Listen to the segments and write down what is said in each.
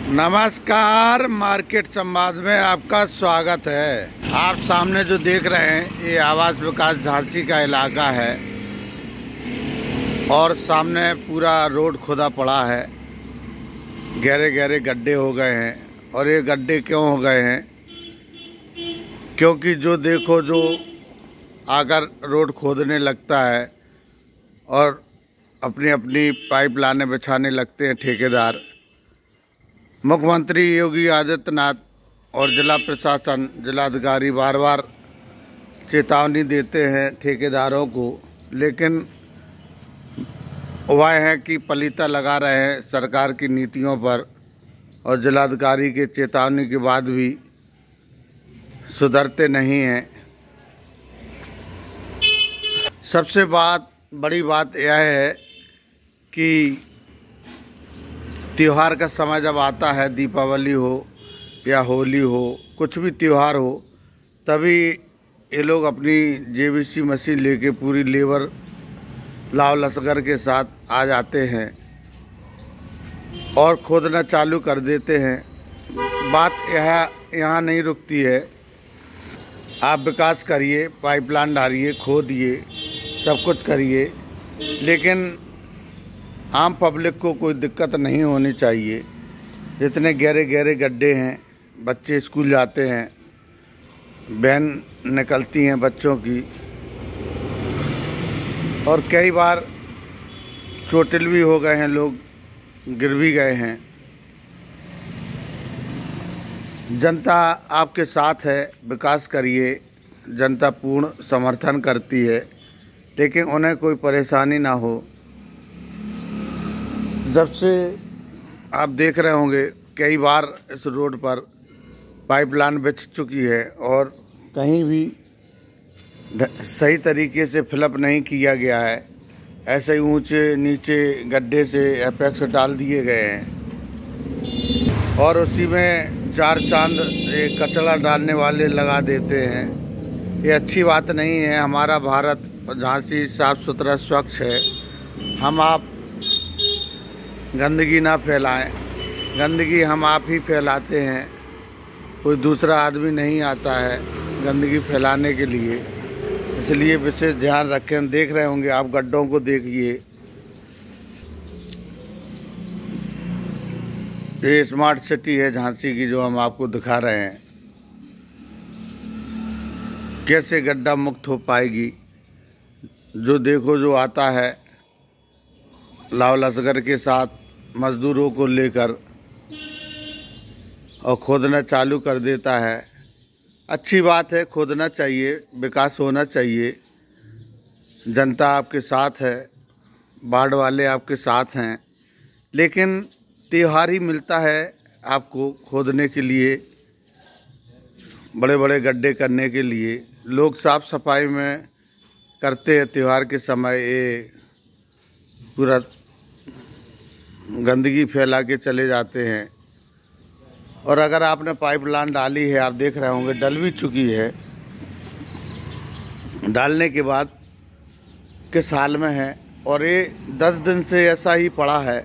नमस्कार, मार्केट संवाद में आपका स्वागत है। आप सामने जो देख रहे हैं ये आवास विकास झांसी का इलाका है और सामने पूरा रोड खुदा पड़ा है। गहरे गहरे गड्ढे हो गए हैं और ये गड्ढे क्यों हो गए हैं? क्योंकि जो देखो जो आकर रोड खोदने लगता है और अपनी अपनी पाइप लाने बिछाने लगते हैं ठेकेदार। मुख्यमंत्री योगी आदित्यनाथ और जिला प्रशासन जिलाधिकारी बार बार चेतावनी देते हैं ठेकेदारों को, लेकिन वह है कि पलीता लगा रहे हैं सरकार की नीतियों पर और जिलाधिकारी के चेतावनी के बाद भी सुधरते नहीं हैं। सबसे बड़ी बात यह है कि त्यौहार का समय जब आता है, दीपावली हो या होली हो, कुछ भी त्यौहार हो, तभी ये लोग अपनी जेबीसी मशीन लेके पूरी लेबर लाव लश्कर के साथ आ जाते हैं और खोदना चालू कर देते हैं। बात यहाँ नहीं रुकती है। आप विकास करिए, पाइपलाइन डालिए, खोदिए, सब कुछ करिए, लेकिन आम पब्लिक को कोई दिक्कत नहीं होनी चाहिए। जितने गहरे गहरे गड्ढे हैं, बच्चे स्कूल जाते हैं, वैन निकलती हैं बच्चों की, और कई बार चोटिल भी हो गए हैं, लोग गिर भी गए हैं। जनता आपके साथ है, विकास करिए, जनता पूर्ण समर्थन करती है, लेकिन उन्हें कोई परेशानी ना हो। जब से आप देख रहे होंगे कई बार इस रोड पर पाइपलाइन बिछ चुकी है और कहीं भी सही तरीके से फिलअप नहीं किया गया है। ऐसे ही ऊंचे नीचे गड्ढे से एपेक्स डाल दिए गए हैं और उसी में चार चांद कचरा डालने वाले लगा देते हैं। ये अच्छी बात नहीं है। हमारा भारत झांसी साफ सुथरा स्वच्छ है। हम आप गंदगी ना फैलाएं। गंदगी हम आप ही फैलाते हैं, कोई दूसरा आदमी नहीं आता है गंदगी फैलाने के लिए। इसलिए विशेष ध्यान रखें। देख रहे होंगे आप, गड्ढों को देखिए। ये स्मार्ट सिटी है झांसी की जो हम आपको दिखा रहे हैं। कैसे गड्ढा मुक्त हो पाएगी? जो देखो जो आता है लाव लश्कर के साथ मजदूरों को लेकर और खोदना चालू कर देता है। अच्छी बात है, खोदना चाहिए, विकास होना चाहिए। जनता आपके साथ है, बाढ़ वाले आपके साथ हैं, लेकिन त्योहार ही मिलता है आपको खोदने के लिए, बड़े बड़े गड्ढे करने के लिए। लोग साफ सफाई में करते हैं त्यौहार के समय, ये पूरा गंदगी फैला के चले जाते हैं। और अगर आपने पाइपलाइन डाली है, आप देख रहे होंगे डल भी चुकी है, डालने के बाद किस हाल में है। और ये 10 दिन से ऐसा ही पड़ा है,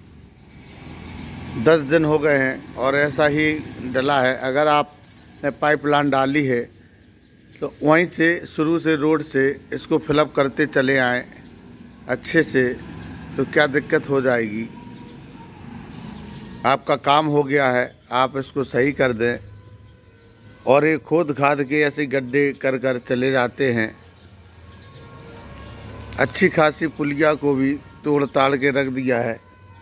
10 दिन हो गए हैं और ऐसा ही डला है। अगर आपने पाइपलाइन डाली है तो वहीं से शुरू से रोड से इसको फिलअप करते चले आएँ अच्छे से, तो क्या दिक्कत हो जाएगी? आपका काम हो गया है, आप इसको सही कर दें। और ये खोद खाद के ऐसे गड्ढे कर कर चले जाते हैं। अच्छी खासी पुलिया को भी तोड़ ताड़ के रख दिया है।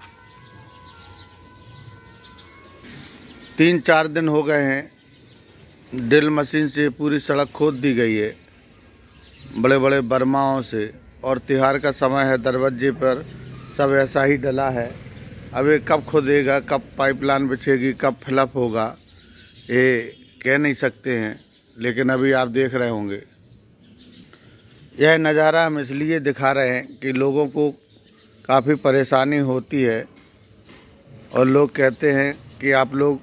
3-4 दिन हो गए हैं, ड्रिल मशीन से पूरी सड़क खोद दी गई है बड़े बड़े बर्माओं से। और त्योहार का समय है, दरवाजे पर सब ऐसा ही डला है। अब ये कब खोदेगा, कब पाइपलाइन बिछेगी, कब फिलअप होगा, ये कह नहीं सकते हैं। लेकिन अभी आप देख रहे होंगे। यह नज़ारा हम इसलिए दिखा रहे हैं कि लोगों को काफ़ी परेशानी होती है और लोग कहते हैं कि आप लोग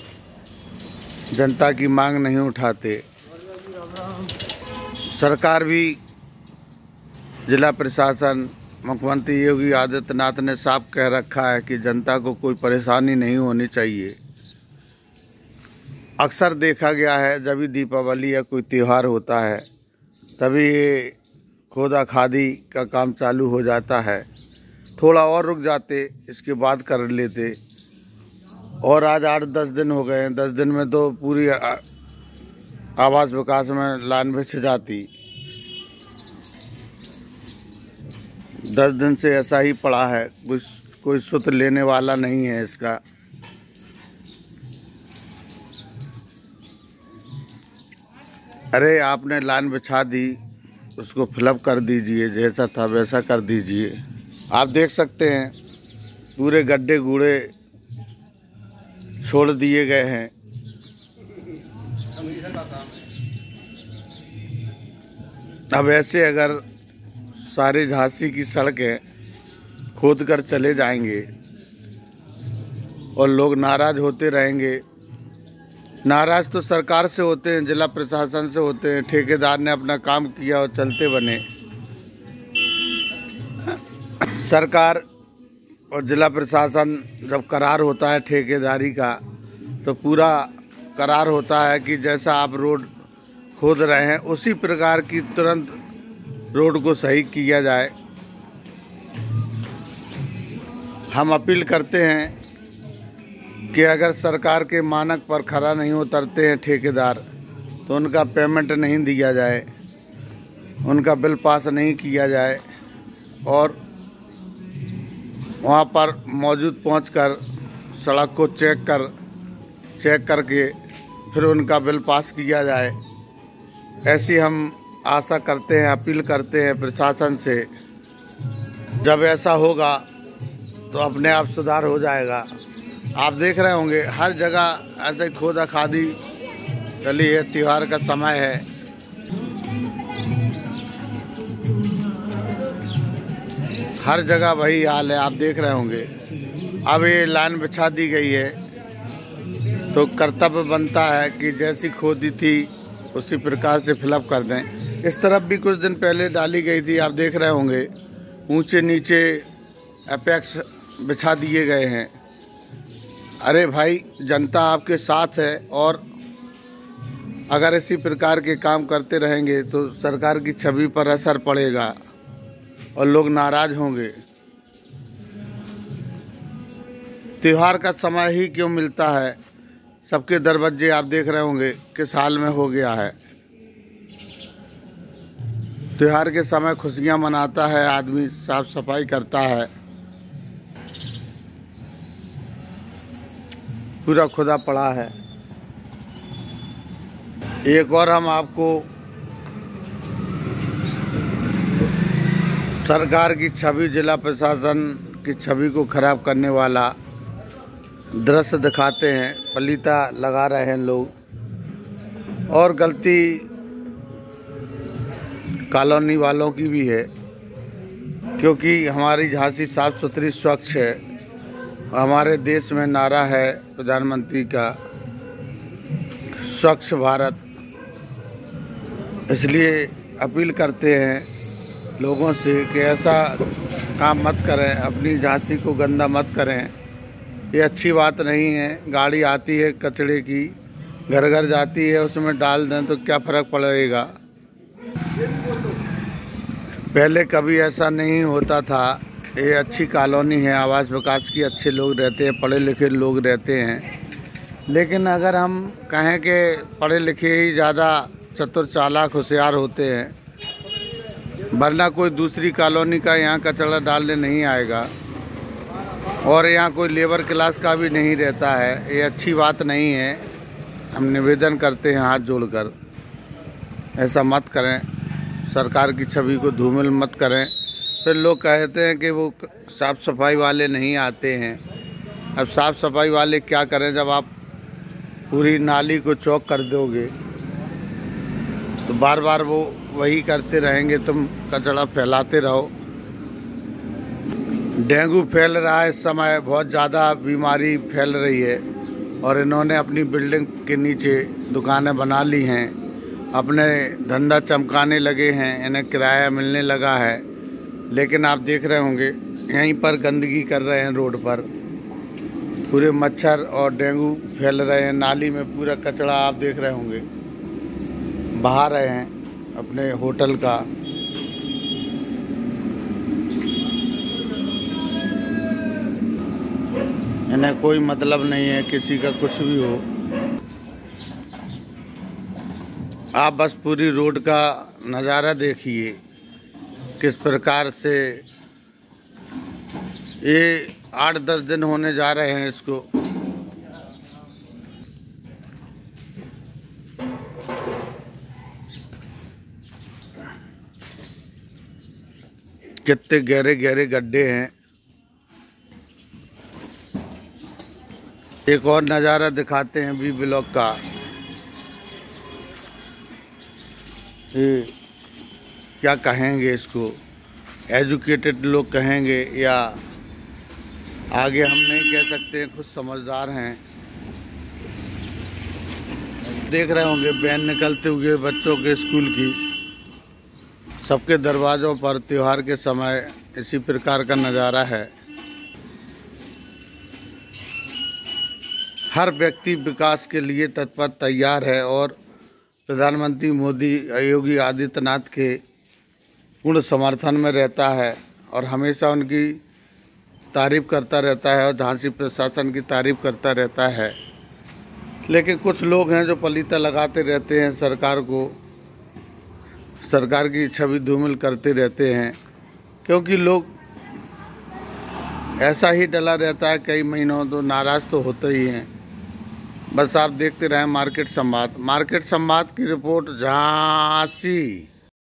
जनता की मांग नहीं उठाते। सरकार भी, जिला प्रशासन, मुख्यमंत्री योगी आदित्यनाथ ने साफ कह रखा है कि जनता को कोई परेशानी नहीं होनी चाहिए। अक्सर देखा गया है जब भी दीपावली या कोई त्यौहार होता है तभी ये खोदा खादी का काम चालू हो जाता है। थोड़ा और रुक जाते, इसके बाद कर लेते, और आज 8-10 दिन हो गए हैं। 10 दिन में तो पूरी आवास विकास में लाइन बिछ जाती। 10 दिन से ऐसा ही पड़ा है, कोई सूत्र लेने वाला नहीं है इसका। अरे आपने लाइन बिछा दी, उसको फिलअप कर दीजिए, जैसा था वैसा कर दीजिए। आप देख सकते हैं पूरे गड्ढे गूढ़े छोड़ दिए गए हैं। अब ऐसे अगर सारी झांसी की सड़कें खोद कर चले जाएंगे और लोग नाराज होते रहेंगे। नाराज तो सरकार से होते हैं, जिला प्रशासन से होते हैं। ठेकेदार ने अपना काम किया और चलते बने। सरकार और जिला प्रशासन जब करार होता है ठेकेदारी का, तो पूरा करार होता है कि जैसा आप रोड खोद रहे हैं उसी प्रकार की तुरंत रोड को सही किया जाए। हम अपील करते हैं कि अगर सरकार के मानक पर खरा नहीं उतरते हैं ठेकेदार, तो उनका पेमेंट नहीं दिया जाए, उनका बिल पास नहीं किया जाए, और वहाँ पर मौजूद पहुंचकर सड़क को चेक करके फिर उनका बिल पास किया जाए। ऐसी हम आशा करते हैं, अपील करते हैं प्रशासन से। जब ऐसा होगा तो अपने आप सुधार हो जाएगा। आप देख रहे होंगे हर जगह ऐसे खोदा खादी चली है। त्यौहार का समय है, हर जगह वही हाल है, आप देख रहे होंगे। अब ये लाइन बिछा दी गई है तो कर्तव्य बनता है कि जैसी खोदी थी उसी प्रकार से फिलअप कर दें। इस तरफ भी कुछ दिन पहले डाली गई थी, आप देख रहे होंगे ऊंचे नीचे एपेक्स बिछा दिए गए हैं। अरे भाई, जनता आपके साथ है, और अगर इसी प्रकार के काम करते रहेंगे तो सरकार की छवि पर असर पड़ेगा और लोग नाराज होंगे। त्योहार का समय ही क्यों मिलता है, सबके दरवाजे आप देख रहे होंगे किस हाल में हो गया है। त्योहार के समय खुशियां मनाता है आदमी, साफ सफाई करता है, पूरा खुदा पड़ा है। एक और हम आपको सरकार की छवि, जिला प्रशासन की छवि को खराब करने वाला दृश्य दिखाते हैं। पलीता लगा रहे हैं लोग, और गलती कॉलोनी वालों की भी है, क्योंकि हमारी झांसी साफ सुथरी स्वच्छ है। हमारे देश में नारा है प्रधानमंत्री का, स्वच्छ भारत। इसलिए अपील करते हैं लोगों से कि ऐसा काम मत करें, अपनी झांसी को गंदा मत करें। ये अच्छी बात नहीं है। गाड़ी आती है कचड़े की, घर घर जाती है, उसमें डाल दें तो क्या फ़र्क पड़ेगा। पहले कभी ऐसा नहीं होता था। ये अच्छी कॉलोनी है, आवास विकास की, अच्छे लोग रहते हैं, पढ़े लिखे लोग रहते हैं। लेकिन अगर हम कहें कि पढ़े लिखे ही ज़्यादा चतुर चालाक होशियार होते हैं, वरना कोई दूसरी कॉलोनी का यहाँ कचरा डालने नहीं आएगा, और यहाँ कोई लेबर क्लास का भी नहीं रहता है। ये अच्छी बात नहीं है। हम निवेदन करते हैं हाथ जोड़कर, ऐसा मत करें। सरकार की छवि को धूमिल मत करें। फिर लोग कहते हैं कि वो साफ़ सफाई वाले नहीं आते हैं। अब साफ़ सफाई वाले क्या करें, जब आप पूरी नाली को चौक कर दोगे तो बार बार वो वही करते रहेंगे। तुम कचरा फैलाते रहो। डेंगू फैल रहा है इस समय, बहुत ज़्यादा बीमारी फैल रही है, और इन्होंने अपनी बिल्डिंग के नीचे दुकानें बना ली हैं, अपने धंधा चमकाने लगे हैं, इन्हें किराया मिलने लगा है। लेकिन आप देख रहे होंगे यहीं पर गंदगी कर रहे हैं रोड पर, पूरे मच्छर और डेंगू फैल रहे हैं। नाली में पूरा कचरा आप देख रहे होंगे बहा रहे हैं अपने होटल का। इन्हें कोई मतलब नहीं है किसी का कुछ भी हो। आप बस पूरी रोड का नज़ारा देखिए किस प्रकार से ये 8-10 दिन होने जा रहे हैं इसको। कितने गहरे गहरे गड्ढे हैं। एक और नज़ारा दिखाते हैं बी ब्लॉक का। ये क्या कहेंगे इसको, एजुकेटेड लोग कहेंगे या आगे हम नहीं कह सकते, खुद समझदार हैं। देख रहे होंगे वैन निकलते हुए बच्चों के स्कूल की। सबके दरवाज़ों पर त्योहार के समय इसी प्रकार का नज़ारा है। हर व्यक्ति विकास के लिए तत्पर तैयार है और प्रधानमंत्री मोदी योगी आदित्यनाथ के पूर्ण समर्थन में रहता है और हमेशा उनकी तारीफ़ करता रहता है और झांसी प्रशासन की तारीफ़ करता रहता है। लेकिन कुछ लोग हैं जो पलीता लगाते रहते हैं सरकार को, सरकार की छवि धूमिल करते रहते हैं, क्योंकि लोग ऐसा ही डला रहता है कई महीनों तो नाराज़ तो होते ही हैं। बस आप देखते रहें मार्केट संवाद की रिपोर्ट झांसी।